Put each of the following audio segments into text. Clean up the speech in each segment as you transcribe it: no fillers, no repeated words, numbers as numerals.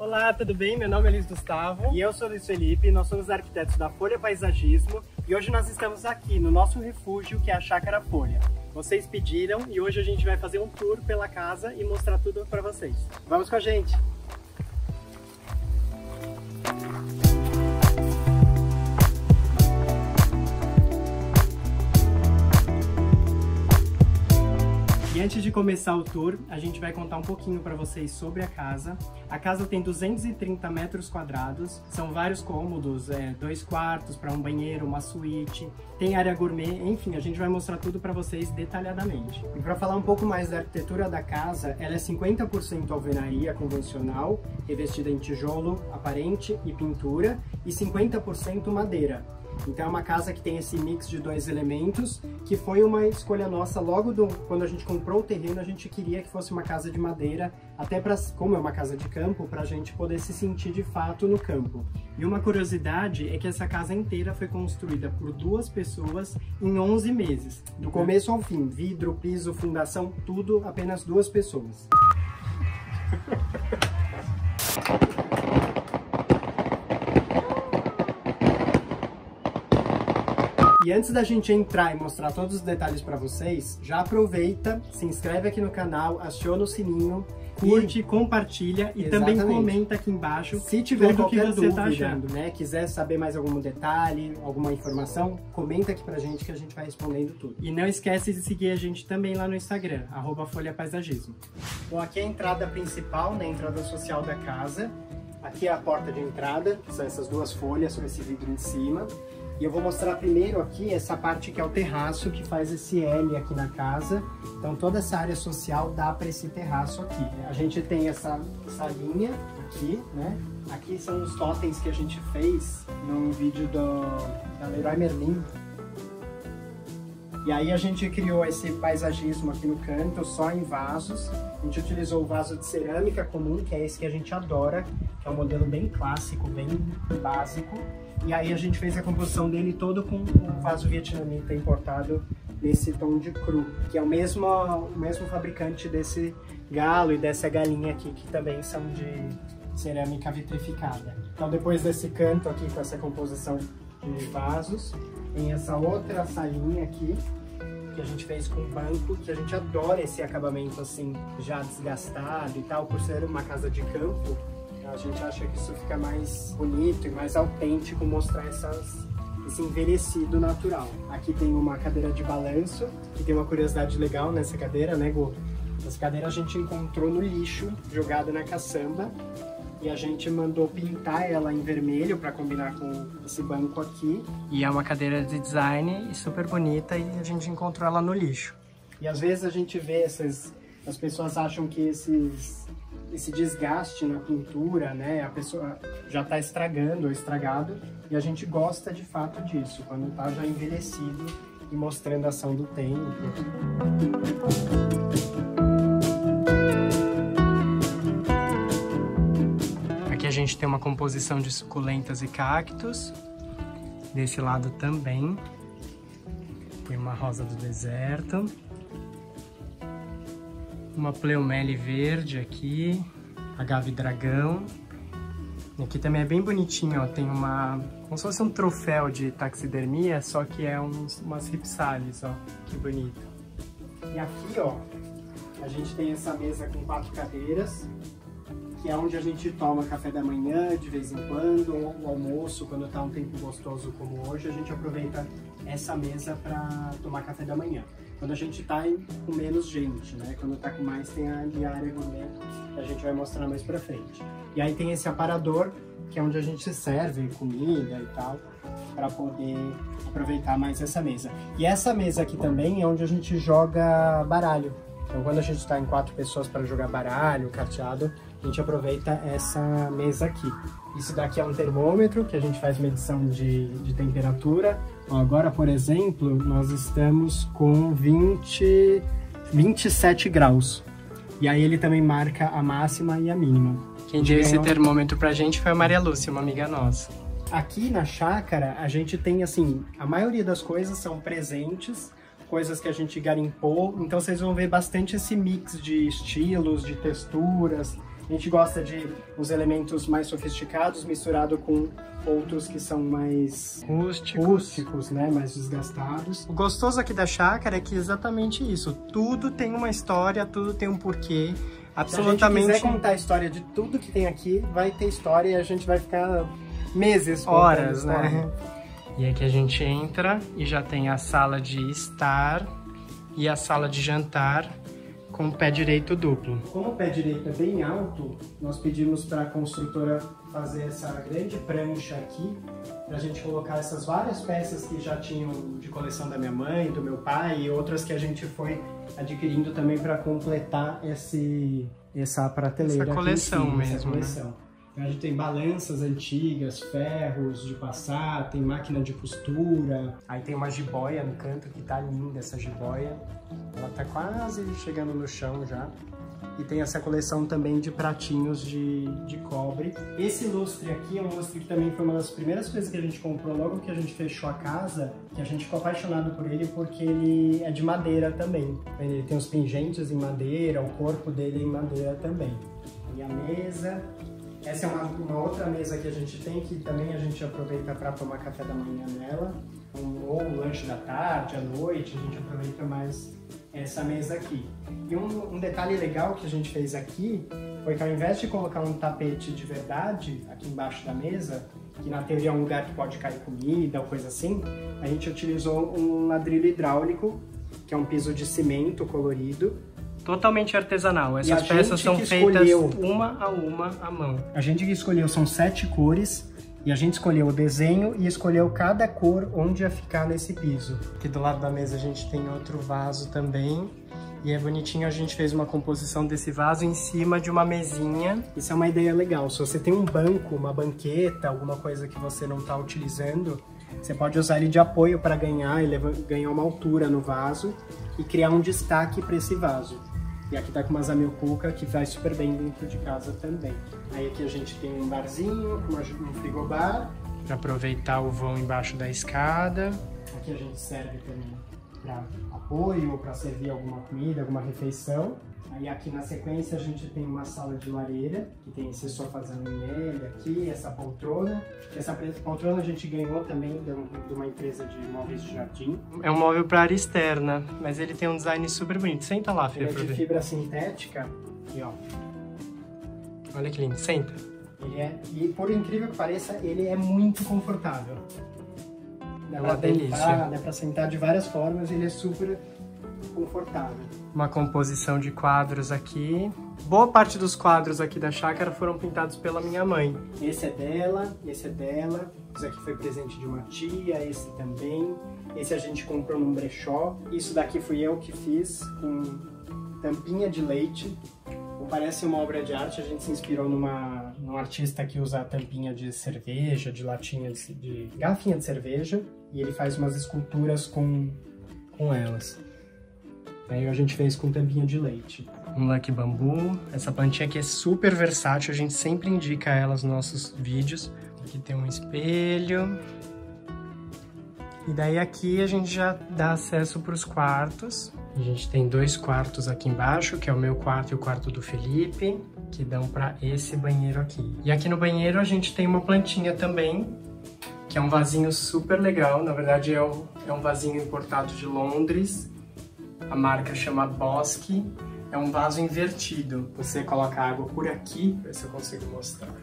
Olá, tudo bem? Meu nome é Luiz Gustavo. E eu sou Luiz Felipe, nós somos arquitetos da Folha Paisagismo e hoje nós estamos aqui no nosso refúgio, que é a Chácara Folha. Vocês pediram e hoje a gente vai fazer um tour pela casa e mostrar tudo para vocês. Vamos com a gente! E antes de começar o tour, a gente vai contar um pouquinho para vocês sobre a casa. A casa tem 230 metros quadrados, são vários cômodos, 2 quartos para um banheiro, uma suíte, tem área gourmet, enfim, a gente vai mostrar tudo para vocês detalhadamente. E para falar um pouco mais da arquitetura da casa, ela é 50% alvenaria convencional, revestida em tijolo aparente e pintura, e 50% madeira. Então é uma casa que tem esse mix de 2 elementos, que foi uma escolha nossa logo quando a gente comprou o terreno. A gente queria que fosse uma casa de madeira, até para, como é uma casa de campo, para a gente poder se sentir de fato no campo. E uma curiosidade é que essa casa inteira foi construída por 2 pessoas em 11 meses. Do começo ao fim, vidro, piso, fundação, tudo apenas 2 pessoas. E antes da gente entrar e mostrar todos os detalhes para vocês, já aproveita, se inscreve aqui no canal, aciona o sininho, curte, compartilha e também comenta aqui embaixo se tiver qualquer dúvida, né? Quiser saber mais algum detalhe, alguma informação, comenta aqui pra gente que a gente vai respondendo tudo. E não esquece de seguir a gente também lá no Instagram, @folhapaisagismo. Bom, aqui é a entrada principal, né? A entrada social da casa. Aqui é a porta de entrada, são essas 2 folhas com esse vidro em cima. E eu vou mostrar primeiro aqui essa parte que é o terraço, que faz esse L aqui na casa. Então toda essa área social dá para esse terraço aqui. A gente tem essa linha aqui, né? Aqui são os totens que a gente fez no vídeo da Leroy Merlin. E aí a gente criou esse paisagismo aqui no canto, só em vasos. A gente utilizou o vaso de cerâmica comum, que é esse que a gente adora, que é um modelo bem clássico, bem básico. E aí a gente fez a composição dele todo com um vaso vietnamita importado nesse tom de cru, que é o mesmo fabricante desse galo e dessa galinha aqui, que também são de cerâmica vitrificada. Então depois desse canto aqui com essa composição de vasos, tem essa outra salinha aqui, que a gente fez com banco, que a gente adora esse acabamento assim, já desgastado e tal, por ser uma casa de campo. A gente acha que isso fica mais bonito e mais autêntico, mostrar esse envelhecido natural. Aqui tem uma cadeira de balanço, que tem uma curiosidade legal nessa cadeira, né, Gu? Essa cadeira a gente encontrou no lixo, jogada na caçamba, e a gente mandou pintar ela em vermelho para combinar com esse banco aqui. E é uma cadeira de design super bonita e a gente encontrou ela no lixo. E às vezes a gente vê as pessoas acham que esse desgaste na pintura, né, a pessoa já está estragando ou estragado, e a gente gosta de fato disso, quando está já envelhecido e mostrando a ação do tempo. Aqui a gente tem uma composição de suculentas e cactos, desse lado também, tem uma rosa do deserto. Uma pleomele verde aqui, agave dragão. E aqui também é bem bonitinho, ó, tem como se fosse um troféu de taxidermia, só que é umas ripsales, ó, que bonito. E aqui, ó, a gente tem essa mesa com 4 cadeiras, que é onde a gente toma café da manhã de vez em quando, ou o almoço, quando tá um tempo gostoso como hoje, a gente aproveita essa mesa para tomar café da manhã. Quando a gente tá com menos gente, né? Quando tá com mais, tem a área gourmet, que a gente vai mostrar mais pra frente. E aí tem esse aparador, que é onde a gente serve comida e tal, para poder aproveitar mais essa mesa. E essa mesa aqui também é onde a gente joga baralho. Então quando a gente tá em 4 pessoas para jogar baralho, carteado, a gente aproveita essa mesa aqui. Isso daqui é um termômetro, que a gente faz medição de temperatura. Ó, agora, por exemplo, nós estamos com 27 graus. E aí ele também marca a máxima e a mínima. Quem deu esse termômetro pra gente foi a Maria Lúcia, uma amiga nossa. Aqui na chácara, a gente tem, assim, a maioria das coisas são presentes, coisas que a gente garimpou. Então vocês vão ver bastante esse mix de estilos, de texturas, A gente gosta de uns elementos mais sofisticados misturado com outros que são mais rústicos, né? Mais desgastados. O gostoso aqui da chácara é que exatamente isso. Tudo tem uma história, tudo tem um porquê. Absolutamente. Se a gente quiser contar a história de tudo que tem aqui, vai ter história e a gente vai ficar meses, horas, né? E aqui a gente entra e já tem a sala de estar e a sala de jantar com o pé direito duplo. Como o pé direito é bem alto, nós pedimos para a construtora fazer essa grande prancha aqui, para a gente colocar essas várias peças que já tinham de coleção da minha mãe, do meu pai e outras que a gente foi adquirindo também para completar essa prateleira. Essa coleção aqui, mesmo, essa coleção. Né? A gente tem balanças antigas, ferros de passar, tem máquina de costura. Aí tem uma jiboia no canto que tá linda essa jiboia. Ela tá quase chegando no chão já. E tem essa coleção também de pratinhos de cobre. Esse lustre aqui é um lustre que também foi uma das primeiras coisas que a gente comprou logo que a gente fechou a casa, que a gente ficou apaixonado por ele porque ele é de madeira também. Ele tem os pingentes em madeira, o corpo dele é em madeira também. E a mesa... Essa é uma outra mesa que a gente tem, que também a gente aproveita para tomar café da manhã nela, ou lanche da tarde, à noite, a gente aproveita mais essa mesa aqui. E um detalhe legal que a gente fez aqui foi que ao invés de colocar um tapete de verdade aqui embaixo da mesa, que na teoria é um lugar que pode cair comida ou coisa assim, a gente utilizou um ladrilho hidráulico, que é um piso de cimento colorido, totalmente artesanal. Essas peças são feitas uma a uma à mão. A gente que escolheu são 7 cores e a gente escolheu o desenho e escolheu cada cor onde ia ficar nesse piso. Aqui do lado da mesa a gente tem outro vaso também. E é bonitinho, a gente fez uma composição desse vaso em cima de uma mesinha. Isso é uma ideia legal. Se você tem um banco, uma banqueta, alguma coisa que você não está utilizando, você pode usar ele de apoio para ganhar uma altura no vaso e criar um destaque para esse vaso. E aqui tá com uma zamioculca que vai super bem dentro de casa também. Aí aqui a gente tem um barzinho, um frigobar, para aproveitar o vão embaixo da escada. Aqui a gente serve também para apoio ou para servir alguma comida, alguma refeição. Aí aqui na sequência a gente tem uma sala de lareira, que tem esse sofazão em L aqui, essa poltrona. Essa poltrona a gente ganhou também de uma empresa de móveis de jardim. É um móvel para área externa, mas ele tem um design super bonito. Senta lá, Fê, ele é de fibra sintética. E ó. Olha que lindo, senta. E por incrível que pareça, ele é muito confortável. É uma delícia. Dá para sentar de várias formas, ele é super confortável. Uma composição de quadros aqui. Boa parte dos quadros aqui da chácara foram pintados pela minha mãe. Esse é dela, esse é dela. Esse aqui foi presente de uma tia, esse também. Esse a gente comprou num brechó. Isso daqui fui eu que fiz com tampinha de leite. Parece uma obra de arte, a gente se inspirou num artista que usa tampinha de cerveja, de latinha, de garrafinha de cerveja. E ele faz umas esculturas com elas. Aí a gente fez com tampinha de leite. Um Lucky Bambu. Essa plantinha aqui é super versátil, a gente sempre indica ela nos nossos vídeos. Aqui tem um espelho. E daí aqui a gente já dá acesso para os quartos. A gente tem 2 quartos aqui embaixo, que é o meu quarto e o quarto do Felipe, que dão para esse banheiro aqui. E aqui no banheiro a gente tem uma plantinha também, que é um vasinho super legal. Na verdade é um vasinho importado de Londres. A marca chama Bosque. É um vaso invertido. Você coloca água por aqui, ver se eu consigo mostrar.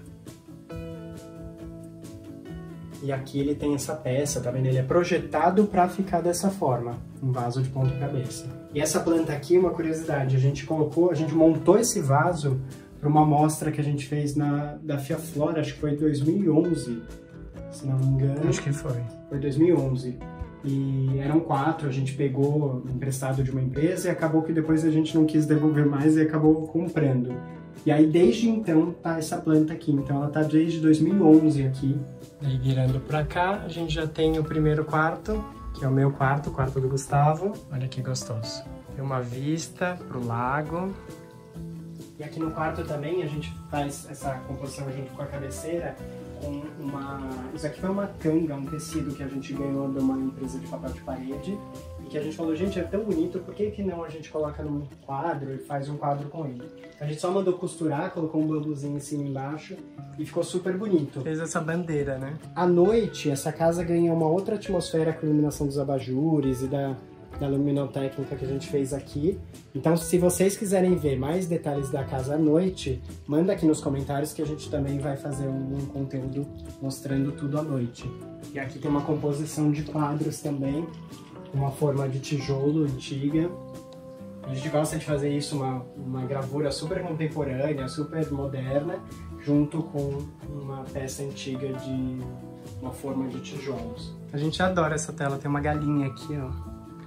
E aqui ele tem essa peça, tá vendo? Ele é projetado para ficar dessa forma, um vaso de ponta cabeça. E essa planta aqui, uma curiosidade, a gente montou esse vaso para uma mostra que a gente fez da Fiaflora, acho que foi em 2011, se não me engano. Acho que foi. Foi 2011. E eram 4, a gente pegou emprestado de uma empresa e acabou que depois a gente não quis devolver mais e acabou comprando. E aí desde então tá essa planta aqui, então ela tá desde 2011 aqui. Aí virando pra cá, a gente já tem o primeiro quarto, que é o meu quarto, o quarto do Gustavo. Olha que gostoso. Tem uma vista pro lago. E aqui no quarto também a gente faz essa composição junto com a cabeceira com uma... Isso aqui foi uma canga, um tecido que a gente ganhou de uma empresa de papel de parede. que a gente falou, gente, é tão bonito, por que não a gente coloca num quadro e faz um quadro com ele? A gente só mandou costurar, colocou um bambuzinho em cima e embaixo e ficou super bonito. Fez essa bandeira, né? À noite, essa casa ganha uma outra atmosfera com a iluminação dos abajures e da luminotécnica que a gente fez aqui. Então, se vocês quiserem ver mais detalhes da casa à noite, manda aqui nos comentários que a gente também vai fazer um conteúdo mostrando tudo à noite. E aqui tem uma composição de quadros também, uma forma de tijolo antiga. A gente gosta de fazer isso, uma gravura super contemporânea, super moderna, junto com uma peça antiga de uma forma de tijolos. A gente adora essa tela, tem uma galinha aqui, ó.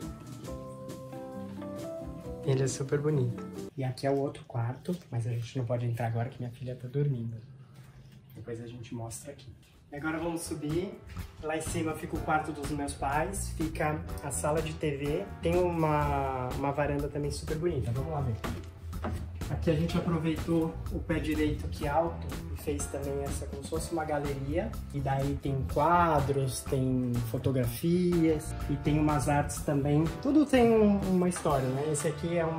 Ele é super bonito. E aqui é o outro quarto, mas a gente não pode entrar agora que minha filha tá dormindo. Depois a gente mostra aqui. E agora vamos subir. Lá em cima fica o quarto dos meus pais, fica a sala de TV. Tem uma varanda também super bonita. Vamos lá ver. Aqui a gente aproveitou o pé direito aqui alto e fez também essa como se fosse uma galeria. E daí tem quadros, tem fotografias e tem umas artes também. Tudo tem uma história, né? Esse aqui é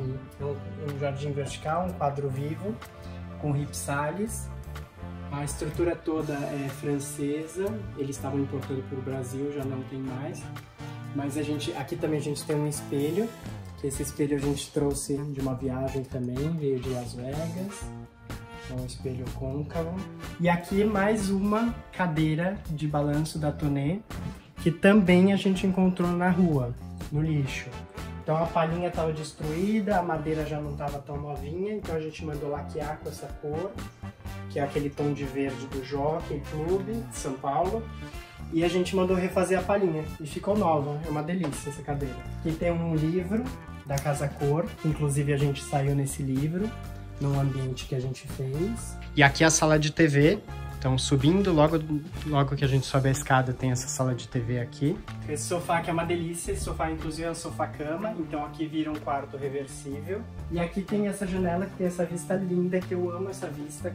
um jardim vertical, um quadro vivo com ripsales. A estrutura toda é francesa, eles estavam importando para o Brasil, já não tem mais. Mas aqui também a gente tem um espelho, que esse espelho a gente trouxe de uma viagem também, veio de Las Vegas. É um espelho côncavo. E aqui mais uma cadeira de balanço da Tonê, que também a gente encontrou na rua, no lixo. Então a palhinha estava destruída, a madeira já não estava tão novinha, então a gente mandou laquear com essa cor, que é aquele tom de verde do Jockey Club de São Paulo. E a gente mandou refazer a palhinha e ficou nova, é uma delícia essa cadeira. Aqui tem um livro da Casa Cor, que inclusive a gente saiu nesse livro, num ambiente que a gente fez. E aqui é a sala de TV, então subindo, logo que a gente sobe a escada tem essa sala de TV aqui. Esse sofá aqui é uma delícia, esse sofá inclusive é um sofá-cama, então aqui vira um quarto reversível. E aqui tem essa janela que tem essa vista linda, que eu amo essa vista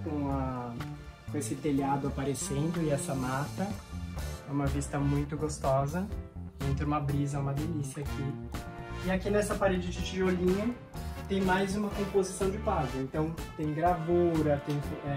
com esse telhado aparecendo e essa mata. É uma vista muito gostosa, entra uma brisa, uma delícia aqui. E aqui nessa parede de tijolinho tem mais uma composição de quadro. Então tem gravura, tem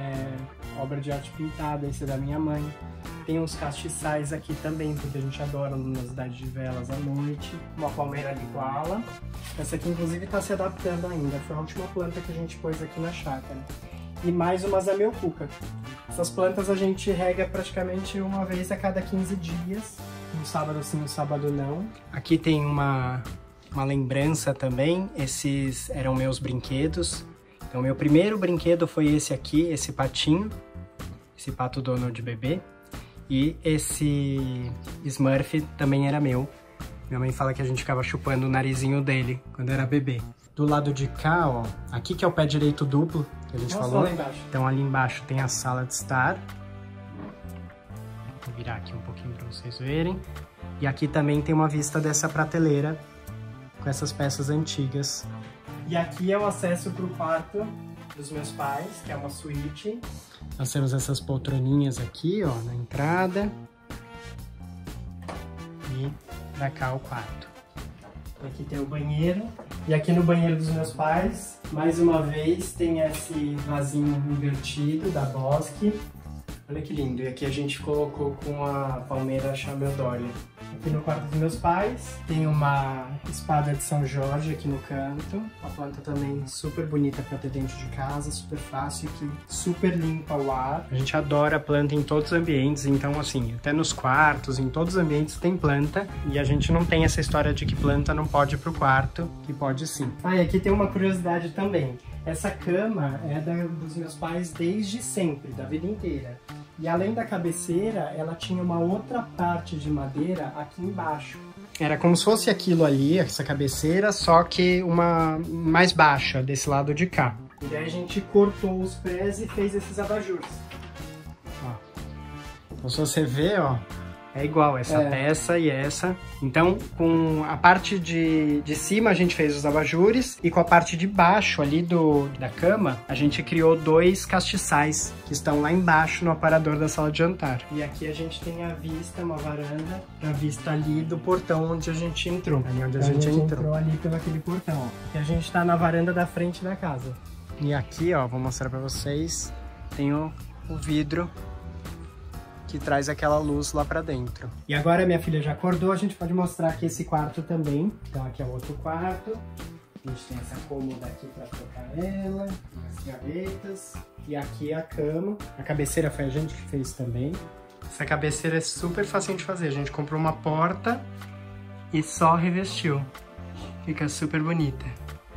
obra de arte pintada, esse é da minha mãe. Tem uns castiçais aqui também, porque a gente adora luminosidade de velas à noite. Uma palmeira de koala. Essa aqui inclusive está se adaptando ainda, foi a última planta que a gente pôs aqui na chácara. E mais uma zamioculca. Essas plantas a gente rega praticamente uma vez a cada 15 dias. Um sábado sim, um sábado não. Aqui tem uma lembrança também. Esses eram meus brinquedos. Então meu primeiro brinquedo foi esse aqui, esse patinho. Esse pato Donald bebê. E esse Smurf também era meu. Minha mãe fala que a gente ficava chupando o narizinho dele quando era bebê. Do lado de cá, ó, aqui que é o pé direito duplo, que a gente falou. Lá embaixo. Então ali embaixo tem a sala de estar. Vou virar aqui um pouquinho para vocês verem. E aqui também tem uma vista dessa prateleira com essas peças antigas. E aqui é o acesso para o quarto dos meus pais, que é uma suíte. Nós temos essas poltroninhas aqui, ó, na entrada. E pra cá o quarto. Aqui tem o banheiro. E aqui no banheiro dos meus pais, mais uma vez, tem esse vasinho invertido da Bosque. Olha que lindo. E aqui a gente colocou com a palmeira Chambeldória. Aqui no quarto dos meus pais, tem uma espada de São Jorge aqui no canto. Uma planta também super bonita para ter dentro de casa, super fácil, que super limpa o ar. A gente adora planta em todos os ambientes, então assim, até nos quartos, em todos os ambientes tem planta. E a gente não tem essa história de que planta não pode ir pro quarto, que pode sim. Ah, e aqui tem uma curiosidade também. Essa cama é dos meus pais desde sempre, da vida inteira. E além da cabeceira, ela tinha uma outra parte de madeira aqui embaixo. Era como se fosse aquilo ali, essa cabeceira, só que uma mais baixa, desse lado de cá. E daí a gente cortou os pés e fez esses abajures. Ó. Então se você vê, ó, É igual essa peça e essa. Então, com a parte de cima a gente fez os abajures e com a parte de baixo ali da cama, a gente criou 2 castiçais que estão lá embaixo no aparador da sala de jantar. E aqui a gente tem a vista, uma varanda, a vista ali do portão onde a gente entrou. Ali onde a gente entrou ali pelo aquele portão, ó. E a gente tá na varanda da frente da casa. E aqui, ó, vou mostrar pra vocês, tem o vidro que traz aquela luz lá pra dentro. E agora minha filha já acordou, a gente pode mostrar aqui esse quarto também. Então aqui é o outro quarto. A gente tem essa cômoda aqui pra trocar ela, as gavetas. E aqui é a cama. A cabeceira foi a gente que fez também. Essa cabeceira é super facinho de fazer. A gente comprou uma porta e só revestiu. Fica super bonita.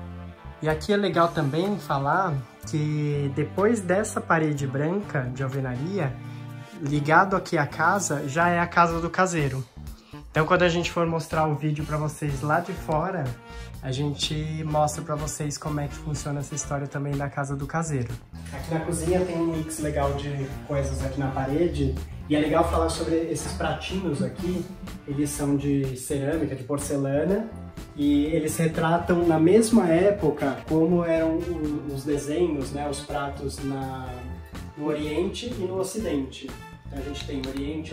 E aqui é legal também falar que depois dessa parede branca de alvenaria, ligado aqui à casa, já é a casa do caseiro. Então quando a gente for mostrar o vídeo para vocês lá de fora, a gente mostra para vocês como é que funciona essa história também da casa do caseiro. Aqui na cozinha tem um mix legal de coisas aqui na parede, e é legal falar sobre esses pratinhos aqui. Eles são de cerâmica, de porcelana, e eles retratam na mesma época como eram os desenhos, né, os pratos no Oriente e no Ocidente. Então a gente tem Oriente,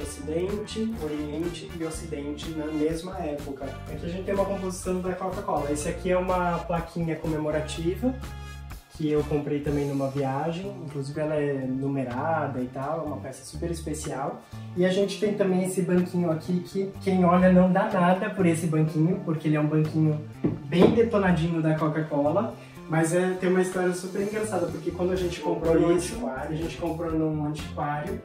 Oriente e Ocidente na mesma época. Aqui a gente tem uma composição da Coca-Cola. Esse aqui é uma plaquinha comemorativa que eu comprei também numa viagem. Inclusive ela é numerada e tal, é uma peça super especial. E a gente tem também esse banquinho aqui que quem olha não dá nada por esse banquinho, porque ele é um banquinho bem detonadinho da Coca-Cola. Mas tem uma história super engraçada, porque quando a gente comprou isso, a gente comprou num antiquário,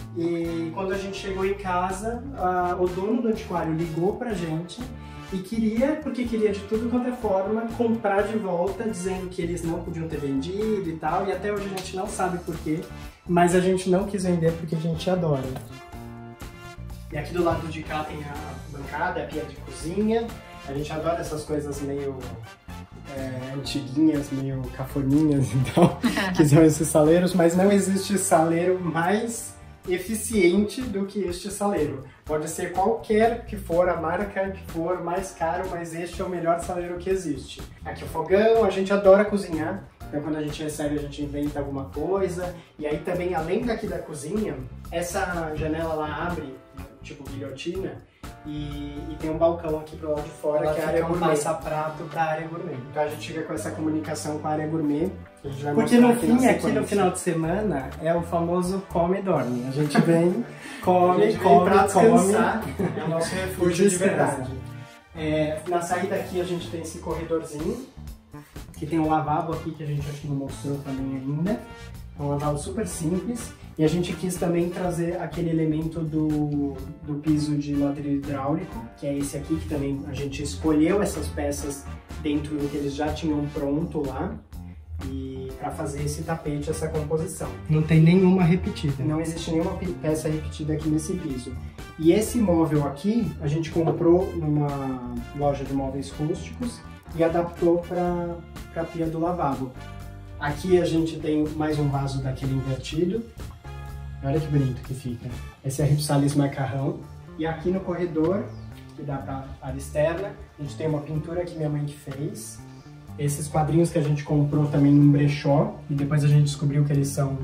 e quando a gente chegou em casa, o dono do antiquário ligou pra gente e porque queria de tudo quanto é forma comprar de volta, dizendo que eles não podiam ter vendido e tal, e até hoje a gente não sabe por quê, mas a gente não quis vender porque a gente adora. E aqui do lado de cá tem a bancada, a pia de cozinha, a gente adora essas coisas meio antiguinhas, meio cafoninhas e tal, que são esses saleiros, mas não existe saleiro mais eficiente do que este saleiro. Pode ser qualquer que for, a marca que for, mais caro, mas este é o melhor saleiro que existe. Aqui o fogão, a gente adora cozinhar, então quando a gente recebe a gente inventa alguma coisa, e aí também além daqui da cozinha, essa janela lá abre, tipo guilhotina, e tem um balcão aqui pro lado de fora, que é a área gourmet. Passa-prato pra área gourmet. Então a gente fica com essa comunicação com a área gourmet. Que a gente vai porque no fim, aqui no final de semana, é o famoso come e dorme. A gente vem, come pra descansar. É o nosso refúgio de verdade. Na saída aqui a gente tem esse corredorzinho, que tem um lavabo aqui que a gente acho que não mostrou também ainda. É um lavabo super simples. E a gente quis também trazer aquele elemento do piso de ladrilho hidráulico, que é esse aqui, que também a gente escolheu essas peças dentro do que eles já tinham pronto lá, e para fazer esse tapete, essa composição. Não tem nenhuma repetida. Não existe nenhuma peça repetida aqui nesse piso. E esse móvel aqui, a gente comprou numa loja de móveis rústicos e adaptou para a pia do lavabo. Aqui a gente tem mais um vaso daquele invertido. Olha que bonito que fica. Esse é a Ripsalis macarrão. E aqui no corredor, que dá para a área externa, a gente tem uma pintura que minha mãe que fez. Esses quadrinhos que a gente comprou também num brechó, e depois a gente descobriu que eles são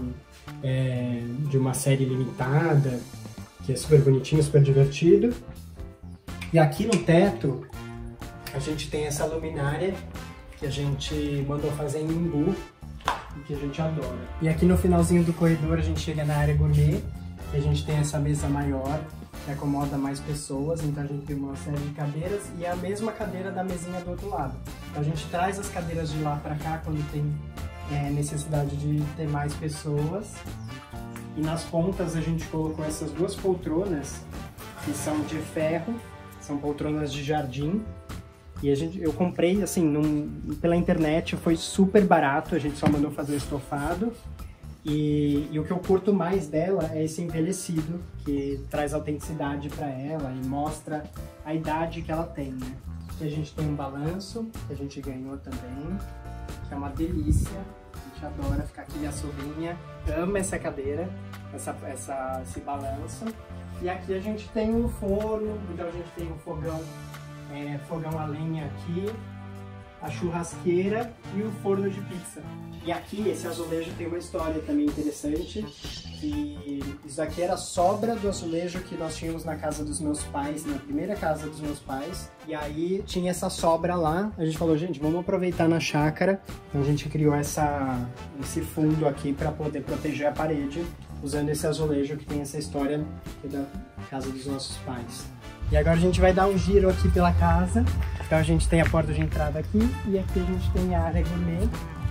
de uma série limitada, que é super bonitinho, super divertido. E aqui no teto, a gente tem essa luminária que a gente mandou fazer em Imbu, que a gente adora. E aqui no finalzinho do corredor a gente chega na área gourmet, e a gente tem essa mesa maior, que acomoda mais pessoas, então a gente tem uma série de cadeiras e a mesma cadeira da mesinha do outro lado. Então a gente traz as cadeiras de lá para cá quando tem necessidade de ter mais pessoas. E nas pontas a gente colocou essas duas poltronas, que são de ferro, são poltronas de jardim. E eu comprei, assim, pela internet, foi super barato, a gente só mandou fazer o estofado. E o que eu curto mais dela é esse envelhecido, que traz autenticidade para ela e mostra a idade que ela tem, né? E a gente tem um balanço, que a gente ganhou também, que é uma delícia. A gente adora ficar aqui, minha sobrinha ama essa cadeira, esse balanço. E aqui a gente tem o forno, então a gente tem o fogão a lenha aqui, a churrasqueira e o forno de pizza. E aqui esse azulejo tem uma história também interessante, que isso aqui era sobra do azulejo que nós tínhamos na casa dos meus pais, na primeira casa dos meus pais, e aí tinha essa sobra lá, a gente falou, gente, vamos aproveitar na chácara, então a gente criou esse fundo aqui para poder proteger a parede, usando esse azulejo que tem essa história aqui da casa dos nossos pais. E agora a gente vai dar um giro aqui pela casa. Então a gente tem a porta de entrada aqui e aqui a gente tem a área gourmet.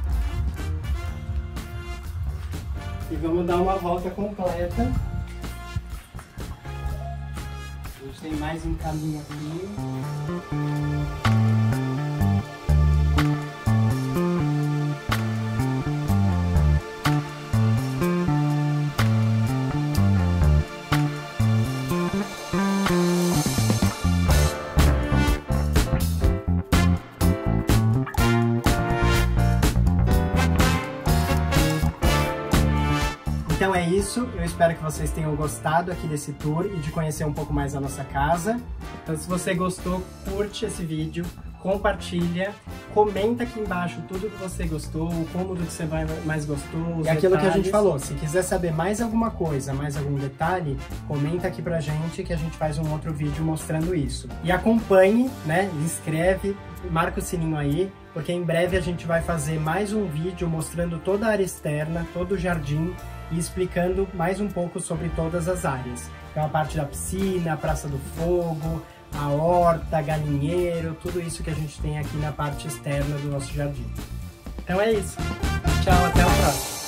E vamos dar uma volta completa. A gente tem mais um caminho aqui. Então é isso, eu espero que vocês tenham gostado aqui desse tour e de conhecer um pouco mais a nossa casa. Então se você gostou, curte esse vídeo, compartilha, comenta aqui embaixo tudo que você gostou, o cômodo que você mais gostou, os aquilo que a gente falou. Se quiser saber mais alguma coisa, mais algum detalhe, comenta aqui pra gente que a gente faz um outro vídeo mostrando isso. E acompanhe, né, inscreve, marca o sininho aí, porque em breve a gente vai fazer mais um vídeo mostrando toda a área externa, todo o jardim, e explicando mais um pouco sobre todas as áreas. Então a parte da piscina, a Praça do Fogo, a horta, galinheiro, tudo isso que a gente tem aqui na parte externa do nosso jardim. Então é isso. Tchau, até o próximo.